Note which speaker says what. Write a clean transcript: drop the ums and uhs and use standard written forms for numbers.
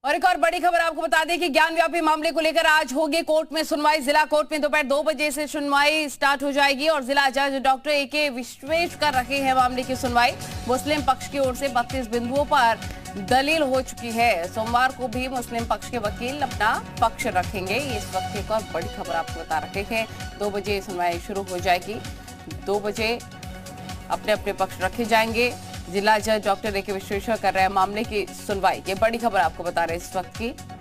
Speaker 1: और एक और बड़ी खबर आपको बता दें कि ज्ञान व्यापी मामले को लेकर आज होगी कोर्ट में सुनवाई। जिला कोर्ट में दोपहर 2 बजे से सुनवाई स्टार्ट हो जाएगी और जिला जज डॉक्टर ए.के. विश्वेश कर रहे हैं मामले की सुनवाई। मुस्लिम पक्ष की ओर से 32 बिंदुओं पर दलील हो चुकी है। सोमवार को भी मुस्लिम पक्ष के वकील अपना पक्ष रखेंगे। ये इस वक्त एक और बड़ी खबर आपको बता रहे हैं। 2 बजे सुनवाई शुरू हो जाएगी। 2 बजे अपने अपने पक्ष रखे जाएंगे। जिला जज डॉक्टर ए.के. विश्वेश्वर कर रहे हैं मामले की सुनवाई। ये बड़ी खबर आपको बता रहे हैं इस वक्त की।